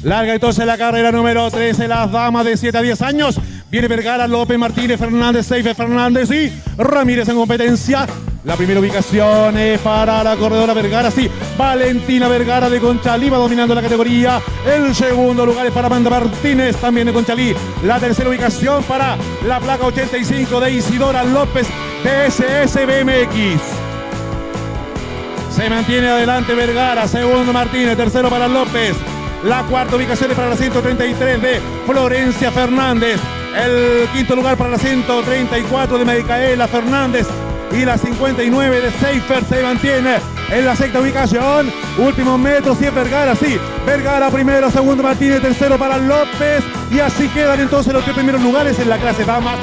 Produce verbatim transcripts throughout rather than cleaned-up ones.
Larga entonces la carrera número trece, las damas de siete a diez años. Viene Vergara, López, Martínez, Fernández, Seifer, Fernández y Ramírez en competencia. La primera ubicación es para la corredora Vergara, sí, Valentina Vergara de Conchalí va dominando la categoría. El segundo lugar es para Amanda Martínez, también de Conchalí. La tercera ubicación para la placa ochenta y cinco de Isidora López de S S B M X. Se mantiene adelante Vergara, segundo Martínez, tercero para López. La cuarta ubicación es para la ciento treinta y tres de Florencia Fernández. El quinto lugar para la ciento treinta y cuatro de Micaela Fernández. Y la cincuenta y nueve de Seifer se mantiene en la sexta ubicación. Últimos metros, sí es Vergara, sí. Vergara primero, segundo Martínez, tercero para López. Y así quedan entonces los tres primeros lugares en la clase damas.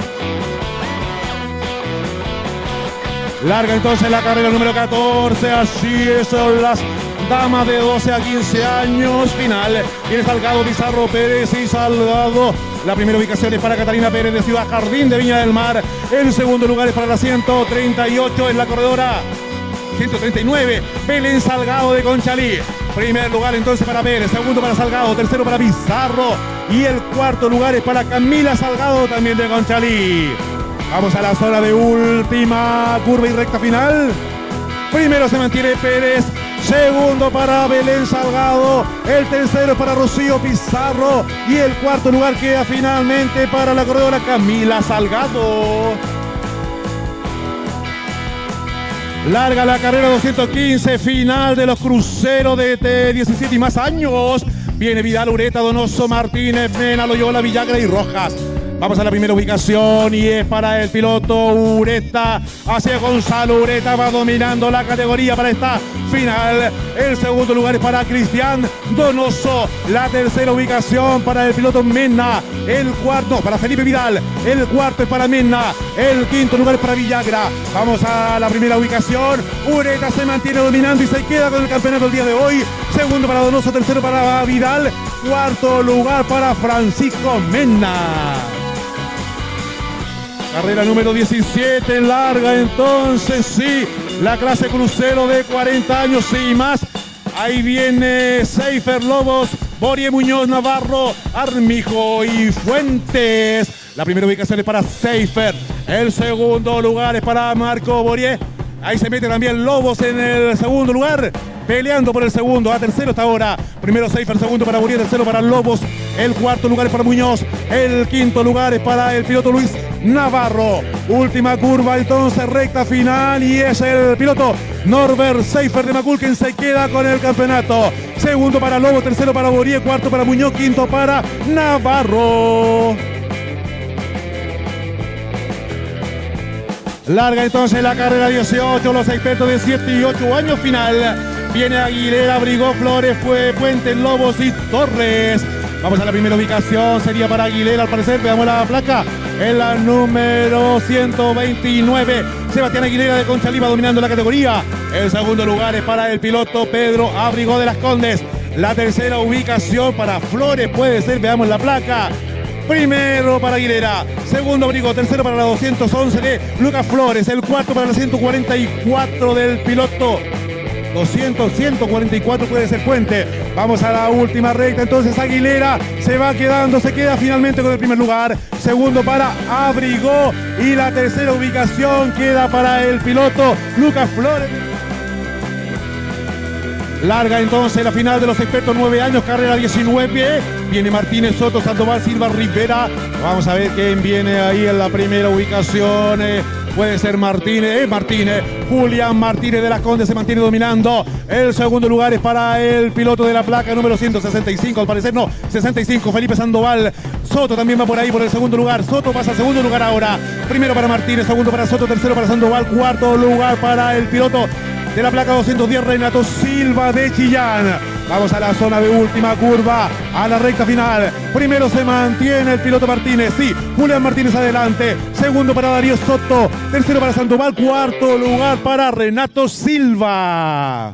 Larga entonces la carrera número catorce, así son las damas de doce a quince años. Final, viene Salgado, Pizarro, Pérez y Salgado. La primera ubicación es para Catalina Pérez de Ciudad Jardín de Viña del Mar. El segundo lugar es para la ciento treinta y ocho en la corredora. ciento treinta y nueve, Belén Salgado de Conchalí. Primer lugar entonces para Pérez, segundo para Salgado, tercero para Pizarro. Y el cuarto lugar es para Camila Salgado también de Conchalí. Vamos a la zona de última curva y recta final. Primero se mantiene Pérez, segundo para Belén Salgado, el tercero para Rocío Pizarro y el cuarto lugar queda finalmente para la corredora Camila Salgado. Larga la carrera doscientos quince, final de los cruceros de diecisiete y más años. Viene Vidal, Ureta, Donoso, Martínez, Mena, Loyola, Villagra y Rojas. Vamos a la primera ubicación y es para el piloto Ureta. Hacia Gonzalo Ureta, va dominando la categoría para esta final. El segundo lugar es para Cristian Donoso. La tercera ubicación para el piloto Mena. El cuarto para Felipe Vidal. El cuarto es para Mena. El quinto lugar es para Villagra. Vamos a la primera ubicación. Ureta se mantiene dominando y se queda con el campeonato el día de hoy. Segundo para Donoso, tercero para Vidal. Cuarto lugar para Francisco Mena. Carrera número diecisiete, larga entonces, sí, la clase crucero de cuarenta años y más. Ahí viene Seifer, Lobos, Borie, Muñoz, Navarro, Armijo y Fuentes. La primera ubicación es para Seifer, el segundo lugar es para Marco Borie. Ahí se mete también Lobos en el segundo lugar, peleando por el segundo, a tercero hasta ahora. Primero Seifer, segundo para Borie, tercero para Lobos. El cuarto lugar es para Muñoz, el quinto lugar es para el piloto Luis Navarro. Última curva entonces, recta final y es el piloto Norbert Seifer de Macul quien se queda con el campeonato. Segundo para Lobos, tercero para Borie, cuarto para Muñoz, quinto para Navarro. Larga entonces la carrera dieciocho, los expertos de siete y ocho años final. Viene Aguilera, Brigó, Flores, fue Puentes, Lobos y Torres. Vamos a la primera ubicación, sería para Aguilera al parecer, veamos la placa. En la número ciento veintinueve, Sebastián Aguilera de Conchalí va dominando la categoría. El segundo lugar es para el piloto Pedro Abrigó de Las Condes. La tercera ubicación para Flores puede ser, veamos la placa. Primero para Aguilera, segundo Abrigó, tercero para la doscientos once de Lucas Flores, el cuarto para la ciento cuarenta y cuatro del piloto doscientos, ciento cuarenta y cuatro puede ser Puente. Vamos a la última recta, entonces Aguilera se va quedando, se queda finalmente con el primer lugar. Segundo para Abrigó y la tercera ubicación queda para el piloto Lucas Flores. Larga entonces la final de los expertos, nueve años, carrera diecinueve. Viene Martínez, Soto, Sandoval, Silva, Rivera. Vamos a ver quién viene ahí en la primera ubicación. Eh, puede ser Martínez, eh, Martínez. Julián Martínez de Las Condes se mantiene dominando. El segundo lugar es para el piloto de la placa número ciento sesenta y cinco, al parecer no, sesenta y cinco, Felipe Sandoval. Soto también va por ahí por el segundo lugar. Soto pasa al segundo lugar ahora. Primero para Martínez, segundo para Soto, tercero para Sandoval, cuarto lugar para el piloto de la placa doscientos diez, Renato Silva de Chillán. Vamos a la zona de última curva, a la recta final. Primero se mantiene el piloto Martínez, sí, Julián Martínez adelante. Segundo para Darío Soto, tercero para Sandoval, cuarto lugar para Renato Silva.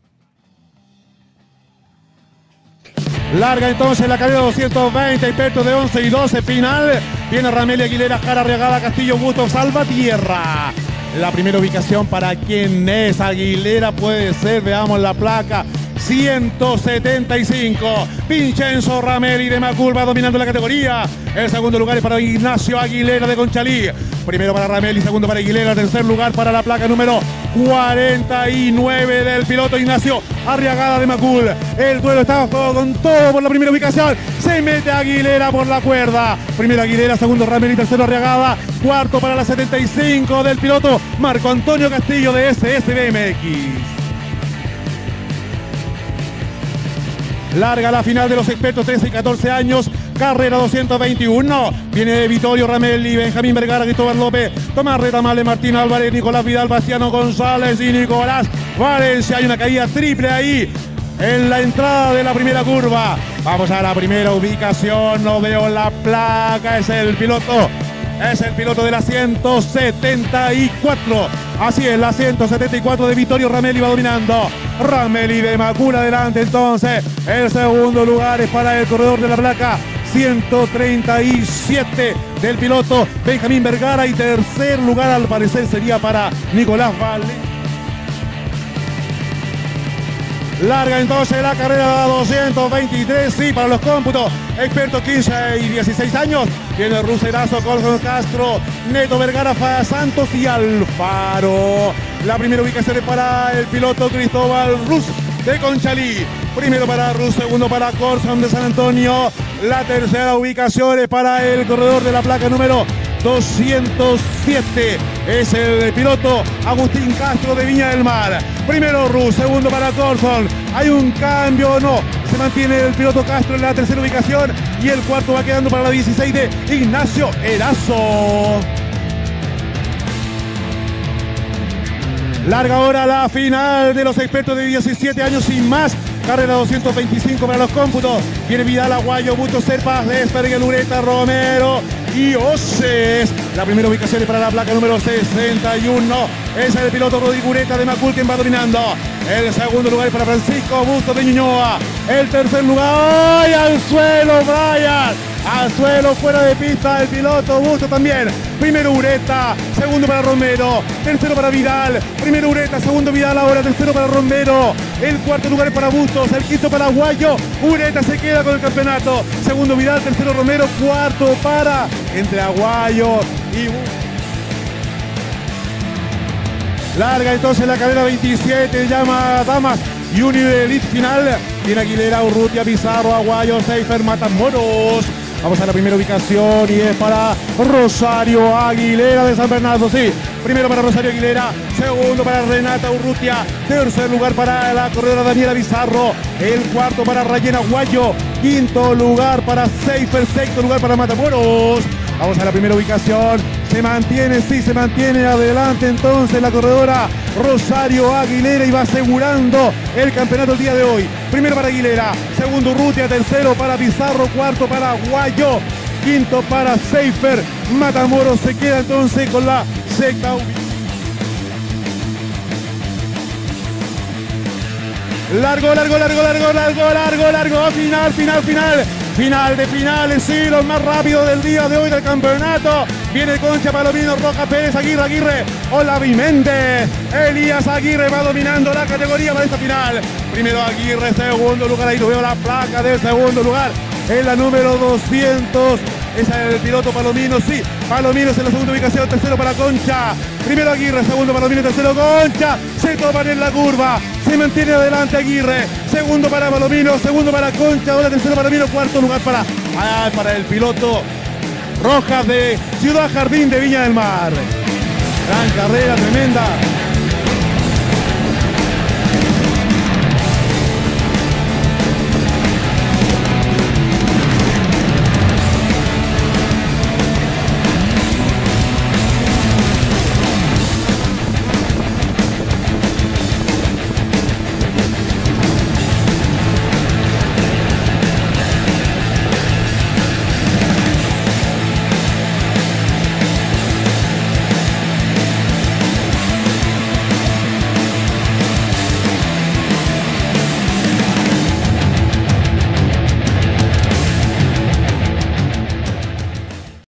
Larga entonces la carrera doscientos veinte, expertos de once y doce, final. Viene Ramelia Aguilera, Jara Arriagada, Castillo, Busto, Salvatierra. La primera ubicación para quien es Aguilera puede ser, veamos la placa. ciento setenta y cinco. Vincenzo Ramelli de Macul va dominando la categoría. El segundo lugar es para Ignacio Aguilera de Conchalí. Primero para Ramelli, segundo para Aguilera, tercer lugar para la placa número cuarenta y nueve del piloto Ignacio Arriagada de Macul. El duelo está con todo por la primera ubicación. Se mete Aguilera por la cuerda. Primero Aguilera, segundo Ramelli, tercero Arriagada. Cuarto para la setenta y cinco del piloto Marco Antonio Castillo de S S B M X. Larga la final de los expertos trece y catorce años, carrera doscientos veintiuno. Viene Vittorio Ramelli, Benjamín Vergara, Cristóbal López, Tomás Retamale, Martín Álvarez, Nicolás Vidal, Bastiano González y Nicolás Valencia. Hay una caída triple ahí en la entrada de la primera curva. Vamos a la primera ubicación, no veo la placa, es el piloto. Es el piloto de la ciento setenta y cuatro. Así es, la ciento setenta y cuatro de Vittorio Ramelli va dominando. Ramelli de Macul adelante entonces. El segundo lugar es para el corredor de la placa ciento treinta y siete del piloto Benjamín Vergara. Y tercer lugar al parecer sería para Nicolás Valle. Larga entonces la carrera doscientos veintitrés, sí, para los cómputos. Expertos quince y dieciséis años. Viene Ruserazo, Colson Castro, Neto Vergara, Fa Santos y Alfaro. La primera ubicación es para el piloto Cristóbal Ruz de Conchalí. Primero para Ruz, segundo para Corson de San Antonio. La tercera ubicación es para el corredor de la placa número doscientos siete. Es el piloto Agustín Castro de Viña del Mar. Primero Ruz, segundo para Corson. Hay un cambio, no. Se mantiene el piloto Castro en la tercera ubicación. Y el cuarto va quedando para la dieciséis de Ignacio Erazo. Larga ahora la final de los expertos de diecisiete años y más. Carrera doscientos veinticinco para los cómputos. Viene Vidal, Aguayo, Busto, Serpas, Lespergue, Lureta, Romero y Oces. La primera ubicación es para la placa número sesenta y uno. Es el piloto Rodrigo Ureta de Macul quien va dominando. El segundo lugar es para Francisco Busto de Ñuñoa. El tercer lugar, ¡ay, al suelo, Brian! Al suelo, fuera de pista, el piloto Busto también. Primero Ureta, segundo para Romero, tercero para Vidal. Primero Ureta, segundo Vidal, ahora tercero para Romero. El cuarto lugar es para Bustos, el quinto para Aguayo. Ureta se queda con el campeonato. Segundo Vidal, tercero Romero, cuarto para entre Aguayo y Bustos. Larga entonces la carrera veintisiete, llama Damas y Uni de Elite final. Tiene Aguilera, Urrutia, Pizarro, Aguayo, Seifer, Matamoros. Vamos a la primera ubicación y es para Rosario Aguilera de San Bernardo, sí. Primero para Rosario Aguilera, segundo para Renata Urrutia, tercer lugar para la corredora Daniela Pizarro, el cuarto para Rayena Aguayo, quinto lugar para Seifer, sexto lugar para Matamoros. Vamos a la primera ubicación, se mantiene, sí, se mantiene adelante entonces la corredora Rosario Aguilera y va asegurando el campeonato el día de hoy. Primero para Aguilera, segundo Urrutia, tercero para Pizarro, cuarto para Aguayo, quinto para Seifer. Matamoros se queda entonces con la sexta ubicación. Largo, largo, largo, largo, largo, largo, largo, final, final, final. Final de finales, sí, los más rápidos del día de hoy del campeonato. Viene Concha, Palomino, Roja, Pérez, Aguirre, Aguirre, Olavi Méndez. Elías Aguirre va dominando la categoría para esta final. Primero Aguirre, segundo lugar, ahí lo veo la placa del segundo lugar. En la número doscientos, esa es el piloto Palomino, sí. Palomino es en la segunda ubicación, tercero para Concha. Primero Aguirre, segundo Palomino, tercero Concha. Se toman en la curva, se mantiene adelante Aguirre. Segundo para Palomino, segundo para Concha, ahora tercero Palomino, cuarto lugar para, ah, para el piloto Rojas de Ciudad Jardín de Viña del Mar. Gran carrera, tremenda.